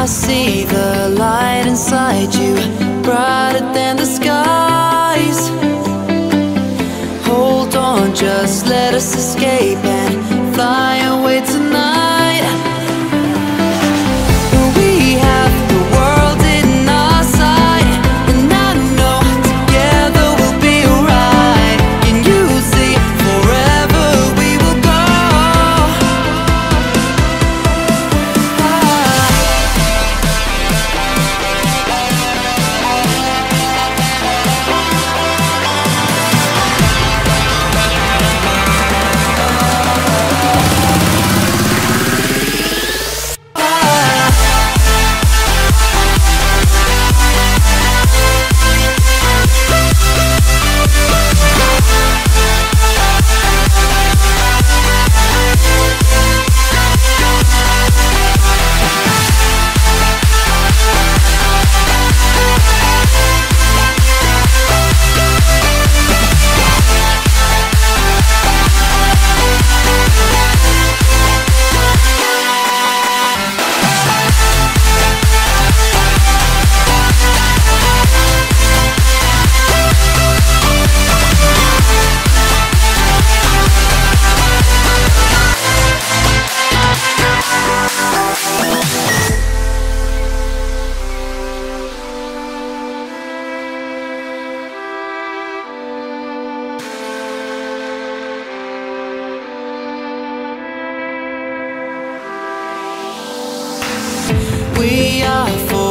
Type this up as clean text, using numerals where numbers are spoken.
I see the light inside you, brighter than the skies. Hold on, just let us escape and fly away tonight. We have the world in our sight, and I know together we'll be alright. Can you see forever we will go? We are